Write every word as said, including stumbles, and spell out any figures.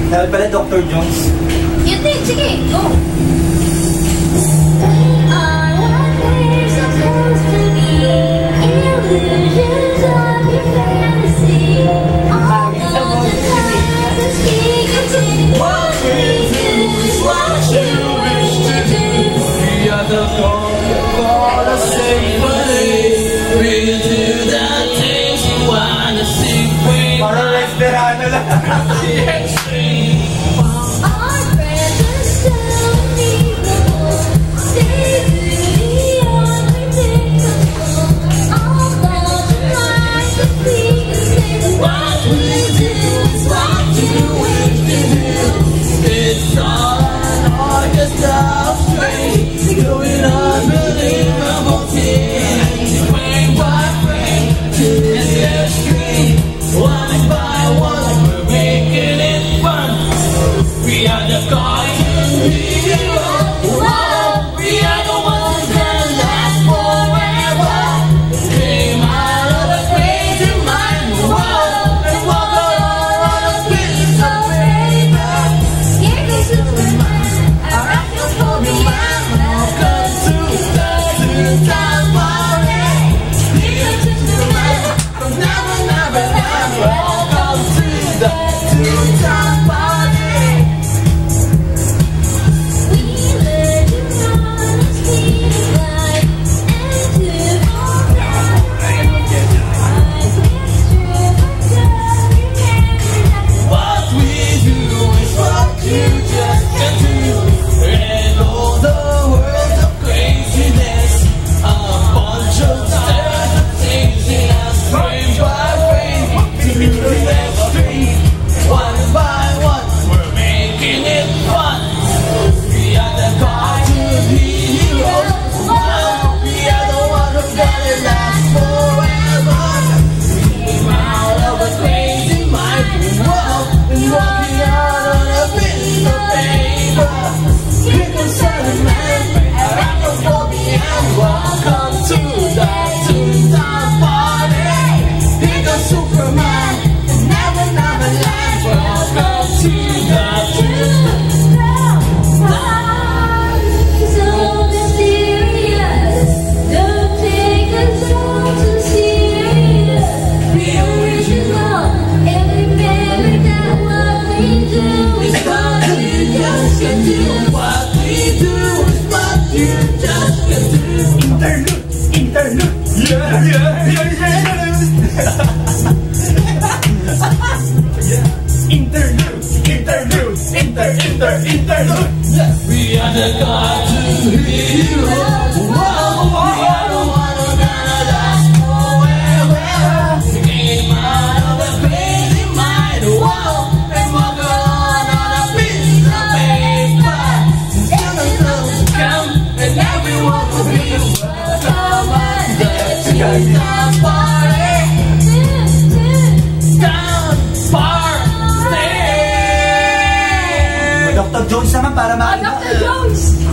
Dahil pala Doctor Jones. Yun din, sige, go! Parang restaurant na lang. We are the cartoon heroes. Whoa, we are the ones who gonna last forever. We came out of a crazy mind. Whoa, and walk on on a piece of paper. Till the sun come and everyone will be welcome at the Cheetah Party. Down, far, stay. Doctor Jones naman para makita. Doctor Jones!